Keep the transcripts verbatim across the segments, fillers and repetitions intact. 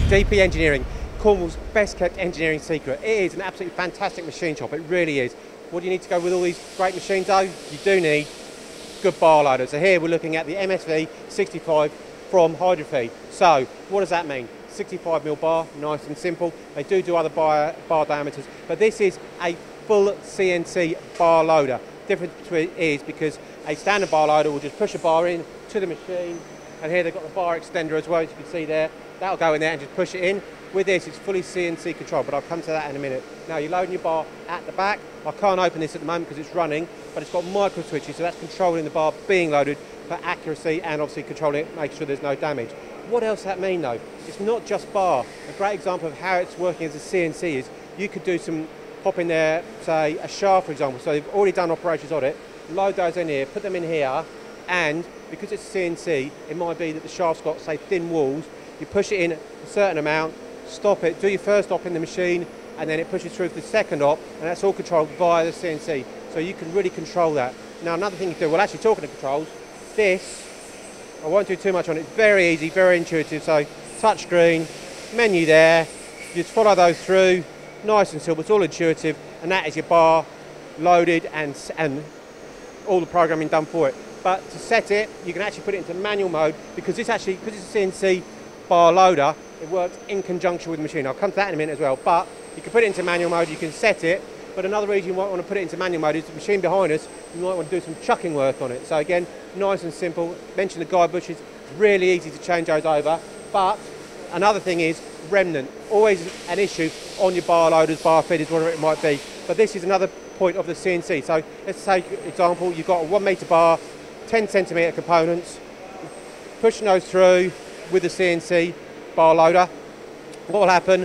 D P Engineering, Cornwall's best kept engineering secret. It is an absolutely fantastic machine shop, it really is. What do you need to go with all these great machines though? You do need good bar loader. So here we're looking at the M S V sixty-five from Hydrofeed. So what does that mean? sixty-five mil bar, nice and simple. They do do other bar, bar diameters, but this is a full C N C bar loader. Difference between is because a standard bar loader will just push a bar in to the machine, and here they've got the bar extender as well, as you can see there. That'll go in there and just push it in. With this, it's fully C N C controlled, but I'll come to that in a minute. Now, you're loading your bar at the back. I can't open this at the moment because it's running, but it's got micro switches, so that's controlling the bar being loaded for accuracy and obviously controlling it, making sure there's no damage. What else does that mean though? It's not just bar. A great example of how it's working as a C N C is you could do some, pop in there, say a shaft for example, so they've already done operations on it, load those in here, put them in here, and because it's C N C, it might be that the shaft's got, say, thin walls. You push it in a certain amount, stop it, do your first op in the machine, and then it pushes through for the second op, and that's all controlled via the C N C. So you can really control that. Now, another thing you can do, well, actually talking of controls, this, I won't do too much on it, it's very easy, very intuitive. So touch screen, menu there, you just follow those through, nice and simple, it's all intuitive, and that is your bar loaded and, and all the programming done for it. But to set it, you can actually put it into manual mode because this actually, because it's a C N C bar loader, it works in conjunction with the machine. I'll come to that in a minute as well, but you can put it into manual mode, you can set it, but another reason you might want to put it into manual mode is the machine behind us, you might want to do some chucking work on it. So again, nice and simple. Mention the guide bushes, really easy to change those over, but another thing is remnant. Always an issue on your bar loaders, bar feeders, whatever it might be, but this is another point of the C N C. So let's take example, you've got a one metre bar, ten centimetre components, pushing those through with the C N C bar loader. What will happen?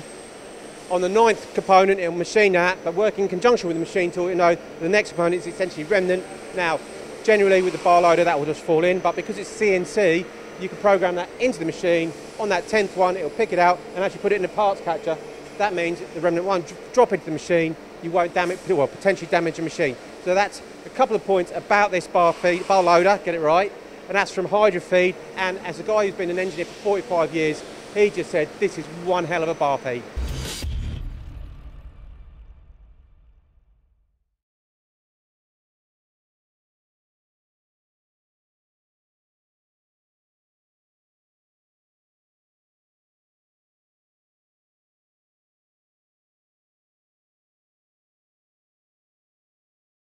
On the ninth component, it'll machine that, but working in conjunction with the machine tool, you know, the next component is essentially remnant. Now, generally with the bar loader, that will just fall in, but because it's C N C, you can program that into the machine. On that tenth one, it'll pick it out and actually put it in a parts catcher. That means the remnant one drop into the machine, you won't damage, well, potentially damage the machine. So that's a couple of points about this bar feed, bar loader, get it right, and that's from Hydrofeed. And as a guy who's been an engineer for forty-five years, he just said this is one hell of a bar feed.